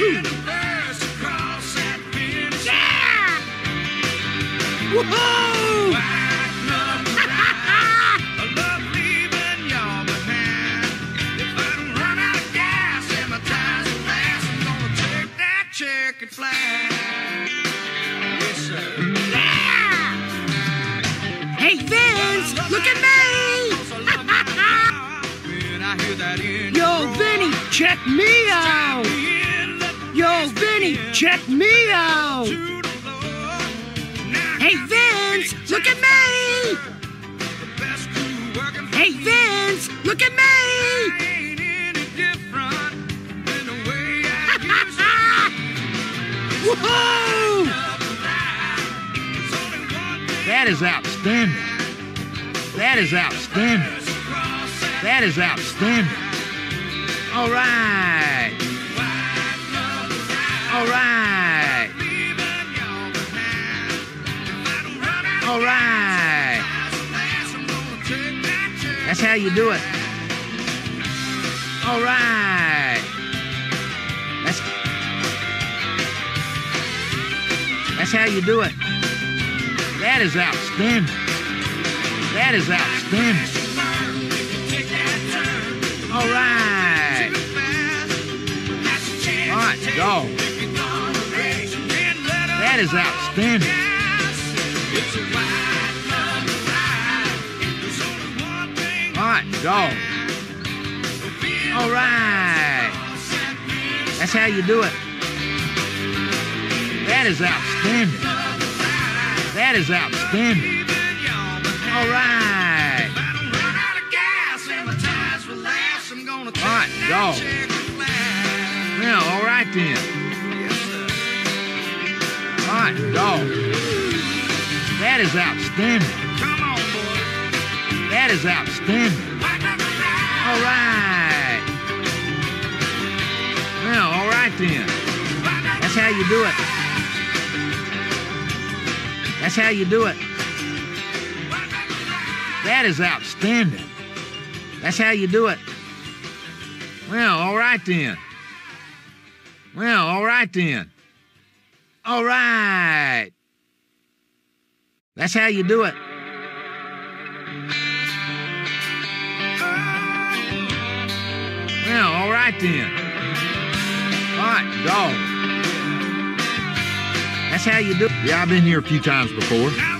Yeah! Woohoo! Checkered flag. Yes, sir. Yeah! Hey, Vince, look at me! Yo, Vinny, check me out! Yo, Vinny, check me out! Hey, Vince, look at me! Hey, Vince, look at me! Woohoo! That is outstanding. That is outstanding. That is outstanding. All right. All right. All right. That's how you do it. All right. That's how you do it. That is outstanding. That is outstanding. All right. All right, go. That is outstanding. All right, go. All right. That's how you do it. That is outstanding. That is outstanding. All right. All right, go. Well, all right then. All right, go. That is outstanding. That is outstanding. All right. Well, all right then. That's how you do it. That's how you do it. That is outstanding. That's how you do it. Well, all right then. Well, all right then. All right. That's how you do it. Well, all right then. All right, go. That's how you do it. Yeah, I've been here a few times before.